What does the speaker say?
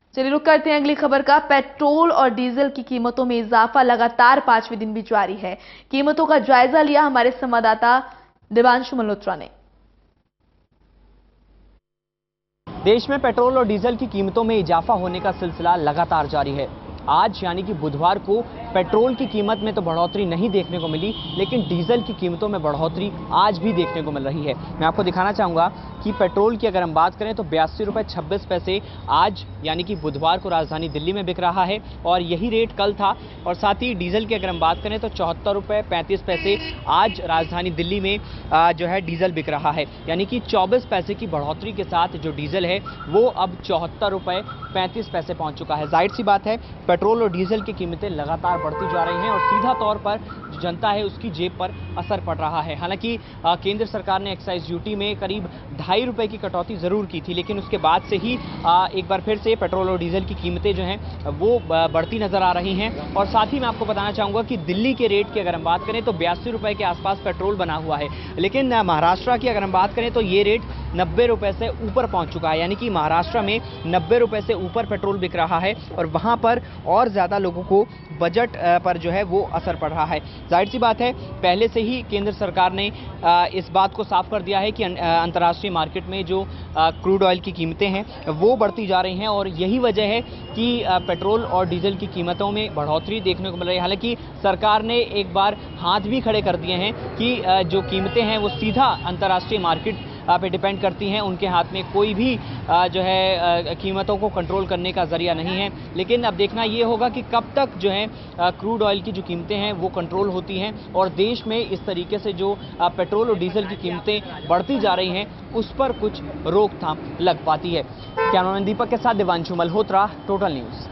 चलिए रुक करते हैं अगली खबर का। पेट्रोल और डीजल की कीमतों में इजाफा लगातार 5वें दिन भी जारी है। कीमतों का जायजा लिया हमारे संवाददाता दिवांशु मल्होत्रा ने। देश में पेट्रोल और डीजल की कीमतों में इजाफा होने का सिलसिला लगातार जारी है। आज यानी कि बुधवार को पेट्रोल की कीमत में तो बढ़ोतरी नहीं देखने को मिली, लेकिन डीजल की कीमतों में बढ़ोतरी आज भी देखने को मिल रही है। मैं आपको दिखाना चाहूँगा कि पेट्रोल की अगर हम बात करें तो 82 रुपये 26 पैसे आज यानी कि बुधवार को राजधानी दिल्ली में बिक रहा है और यही रेट कल था। और साथ ही डीजल की अगर हम बात करें तो 74 रुपये 35 पैसे आज राजधानी दिल्ली में जो है डीजल बिक रहा है। यानी कि 24 पैसे की बढ़ोतरी के साथ जो डीजल है वो अब 74 रुपये 35 पैसे पहुँच चुका है। जाहिर सी बात है पेट्रोल और डीजल की कीमतें लगातार बढ़ती जा रही हैं और सीधा तौर पर जो जनता है उसकी जेब पर असर पड़ रहा है। हालांकि केंद्र सरकार ने एक्साइज ड्यूटी में करीब 2.5 रुपये की कटौती ज़रूर की थी, लेकिन उसके बाद से ही एक बार फिर से पेट्रोल और डीजल की कीमतें जो हैं वो बढ़ती नज़र आ रही हैं। और साथ ही मैं आपको बताना चाहूँगा कि दिल्ली के रेट की अगर हम बात करें तो 82 रुपये के आसपास पेट्रोल बना हुआ है, लेकिन महाराष्ट्र की अगर हम बात करें तो ये रेट 90 रुपये से ऊपर पहुँच चुका है। यानी कि महाराष्ट्र में 90 रुपये से ऊपर पेट्रोल बिक रहा है और वहाँ पर और ज़्यादा लोगों को बजट पर जो है वो असर पड़ रहा है। जाहिर सी बात है पहले से ही केंद्र सरकार ने इस बात को साफ कर दिया है कि अंतर्राष्ट्रीय मार्केट में जो क्रूड ऑयल की कीमतें हैं वो बढ़ती जा रही हैं और यही वजह है कि पेट्रोल और डीजल की कीमतों में बढ़ोतरी देखने को मिल रही है। हालांकि सरकार ने एक बार हाथ भी खड़े कर दिए हैं कि जो कीमतें हैं वो सीधा अंतर्राष्ट्रीय मार्केट पे डिपेंड करती हैं, उनके हाथ में कोई भी जो है कीमतों को कंट्रोल करने का जरिया नहीं है। लेकिन अब देखना ये होगा कि कब तक जो है क्रूड ऑयल की जो कीमतें हैं वो कंट्रोल होती हैं और देश में इस तरीके से जो पेट्रोल और डीजल की कीमतें बढ़ती जा रही हैं उस पर कुछ रोकथाम लग पाती है। कैमरामैन दीपक के साथ दिवांशु मल्होत्रा, टोटल न्यूज़।